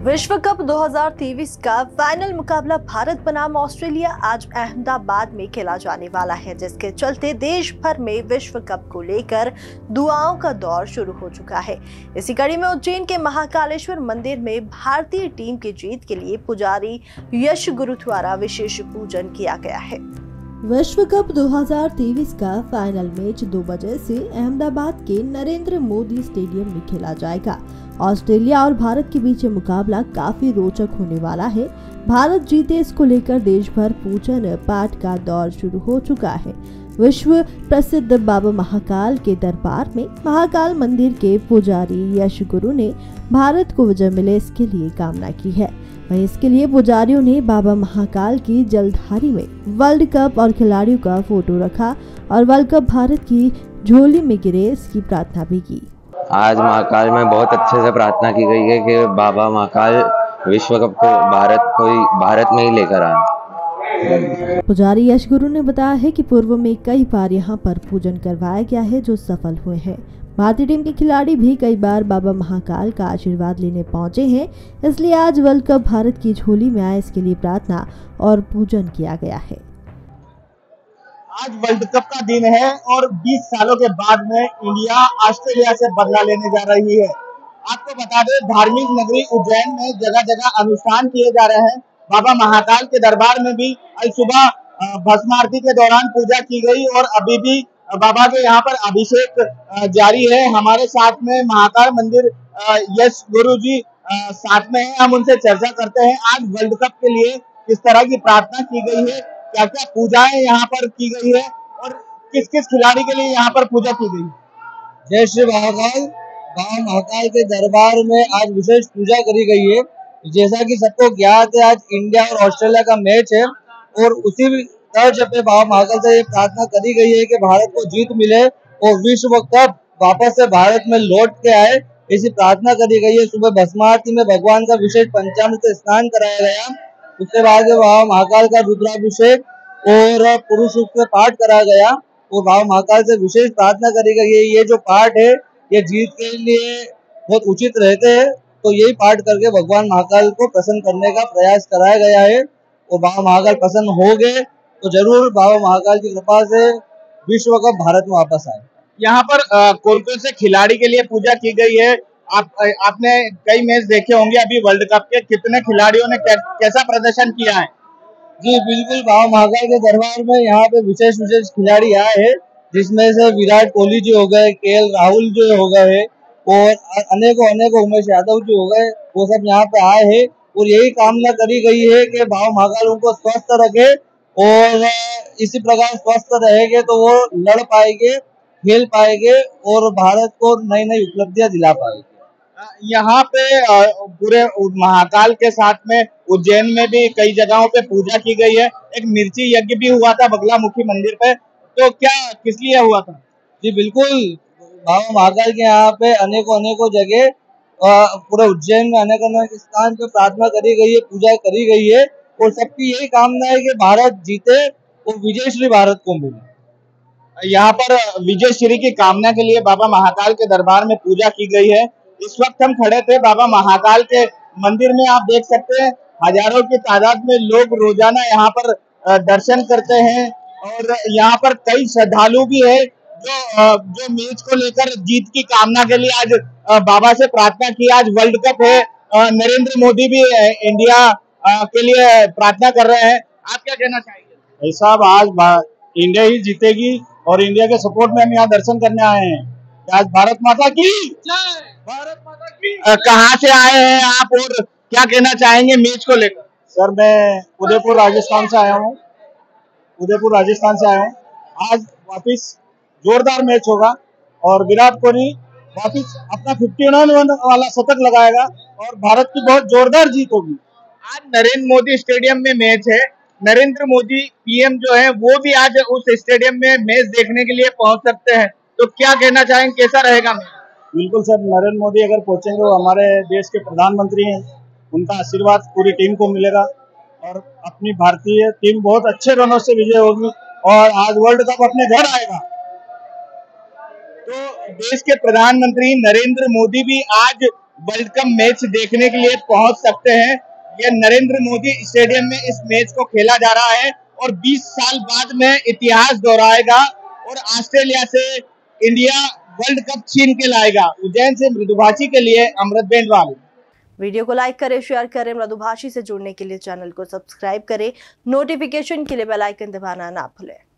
विश्व कप 2023 का फाइनल मुकाबला भारत बनाम ऑस्ट्रेलिया आज अहमदाबाद में खेला जाने वाला है, जिसके चलते देश भर में विश्व कप को लेकर दुआओं का दौर शुरू हो चुका है। इसी कड़ी में उज्जैन के महाकालेश्वर मंदिर में भारतीय टीम की जीत के लिए पुजारी यश गुरु द्वारा विशेष पूजन किया गया है। विश्व कप 2023 का फाइनल मैच 2 बजे से अहमदाबाद के नरेंद्र मोदी स्टेडियम में खेला जाएगा। ऑस्ट्रेलिया और भारत के बीच मुकाबला काफी रोचक होने वाला है। भारत जीते इसको लेकर देश भर पूजन पाठ का दौर शुरू हो चुका है। विश्व प्रसिद्ध बाबा महाकाल के दरबार में महाकाल मंदिर के पुजारी यश गुरु ने भारत को विजय मिले इसके लिए कामना की है। वहीं इसके लिए पुजारियों ने बाबा महाकाल की जलधारी में वर्ल्ड कप और खिलाड़ियों का फोटो रखा और वर्ल्ड कप भारत की झोली में गिरे इसकी प्रार्थना भी की। आज महाकाल में बहुत अच्छे से प्रार्थना की गई है कि बाबा महाकाल विश्व कप को भारत में ही लेकर आए। पुजारी यश गुरु ने बताया है कि पूर्व में कई बार यहां पर पूजन करवाया गया है जो सफल हुए हैं। भारतीय टीम के खिलाड़ी भी कई बार बाबा महाकाल का आशीर्वाद लेने पहुंचे हैं, इसलिए आज वर्ल्ड कप भारत की झोली में आए इसके लिए प्रार्थना और पूजन किया गया है। आज वर्ल्ड कप का दिन है और 20 सालों के बाद में इंडिया ऑस्ट्रेलिया से बदला लेने जा रही है। आपको बता दें, धार्मिक नगरी उज्जैन में जगह जगह अनुष्ठान किए जा रहे हैं। बाबा महाकाल के दरबार में भी आज सुबह भस्म आरती के दौरान पूजा की गई और अभी भी बाबा के यहाँ पर अभिषेक जारी है। हमारे साथ में महाकाल मंदिर यश गुरु जी साथ में है, हम उनसे चर्चा करते हैं। आज वर्ल्ड कप के लिए किस तरह की प्रार्थना की गई है, क्या क्या पूजाएं यहाँ पर की गई है और किस किस खिलाड़ी के लिए यहाँ पर पूजा की गई है। जय श्री महाकाल। बाबा महाकाल के दरबार में आज विशेष पूजा करी गई है। जैसा कि सबको ज्ञात है, आज इंडिया और ऑस्ट्रेलिया का मैच है और उसी तर्ज पे बाबा महाकाल से ये प्रार्थना करी गई है कि भारत को जीत मिले और विश्व कप वापस से भारत में लौट के आए, ऐसी प्रार्थना करी गई है। सुबह भस्म आरती में भगवान का विशेष पंचामृत स्नान कराया गया। उसके बाद बाबा महाकाल का रुद्राभिषेक और पुरुष सूक्त पाठ कराया गया और बाबा महाकाल से विशेष प्रार्थना करी गई है। ये जो पाठ है ये जीत के लिए बहुत उचित रहते हैं, तो यही पाठ करके भगवान महाकाल को प्रसन्न करने का प्रयास कराया गया है और बाबा महाकाल प्रसन्न हो गए तो जरूर बाबा महाकाल की कृपा से विश्व कप भारत में वापस आए। यहाँ पर कौन कौन से खिलाड़ी के लिए पूजा की गई है? आपने कई मैच देखे होंगे अभी वर्ल्ड कप के, कितने खिलाड़ियों ने कैसा प्रदर्शन किया है? जी बिल्कुल, बाबा महाकाल के दरबार में यहाँ पे विशेष खिलाड़ी आए हैं, जिसमें से विराट कोहली जी हो गए, केएल राहुल जो हो गए और अनेकों उमेश यादव जी हो गए, वो सब यहाँ पे आए हैं और यही कामना करी गई है कि बाबा महाकाल उनको स्वस्थ रखे और इसी प्रकार स्वस्थ रहेंगे तो वो लड़ पाएंगे, खेल पाएंगे और भारत को नई नई उपलब्धियां दिला पाएंगे। यहाँ पे पूरे महाकाल के साथ में उज्जैन में भी कई जगहों पे पूजा की गई है। एक मिर्ची यज्ञ भी हुआ था बगलामुखी मंदिर पे, तो क्या किस लिए हुआ था? जी बिल्कुल, बाबा महाकाल के यहाँ पे अनेकों जगह पूरे उज्जैन में अनेक स्थान पे प्रार्थना करी गई है, पूजा करी गई है और सबकी यही कामना है कि भारत जीते और विजय श्री भारत को मिले। यहाँ पर विजय श्री की कामना के लिए बाबा महाकाल के दरबार में पूजा की गई है। इस वक्त हम खड़े थे बाबा महाकाल के मंदिर में, आप देख सकते हैं हजारों की तादाद में लोग रोजाना यहाँ पर दर्शन करते हैं और यहाँ पर कई श्रद्धालु भी है जो मैच को लेकर जीत की कामना के लिए आज बाबा से प्रार्थना की। आज वर्ल्ड कप है, नरेंद्र मोदी भी इंडिया के लिए प्रार्थना कर रहे हैं। आप क्या कहना चाहेंगे? साहब, आज इंडिया ही जीतेगी और इंडिया के सपोर्ट में हम यहाँ दर्शन करने आए हैं। आज भारत माता की जय, भारत माता की। कहाँ से आए हैं आप और क्या कहना चाहेंगे मैच को लेकर? सर, मैं उदयपुर राजस्थान से आया हूँ। आज वापिस जोरदार मैच होगा और विराट कोहली वापिस अपना 59 वाला शतक लगाएगा और भारत की बहुत जोरदार जीत होगी। आज नरेंद्र मोदी स्टेडियम में मैच है। नरेंद्र मोदी पीएम जो है वो भी आज उस स्टेडियम में मैच देखने के लिए पहुंच सकते हैं, तो क्या कहना चाहेंगे, कैसा रहेगा मैच? बिल्कुल सर, नरेंद्र मोदी अगर पहुंचेंगे, वो हमारे देश के प्रधानमंत्री हैं, उनका आशीर्वाद पूरी टीम को मिलेगा और अपनी भारतीय टीम बहुत अच्छे रनों से विजय होगी और आज वर्ल्ड कप अपने घर आएगा। तो देश के प्रधानमंत्री नरेंद्र मोदी भी आज वर्ल्ड कप मैच देखने के लिए पहुंच सकते हैं। यह नरेंद्र मोदी स्टेडियम में इस मैच को खेला जा रहा है और 20 साल बाद में इतिहास दोहराएगा और ऑस्ट्रेलिया से इंडिया वर्ल्ड कप छीन के लाएगा। उज्जैन से मृदुभाषी के लिए अमृत बेंडवाल। वीडियो को लाइक करें, शेयर करें। मृदुभाषी से जुड़ने के लिए चैनल को सब्सक्राइब करें। नोटिफिकेशन के लिए बेल आइकन दबाना ना भूलें।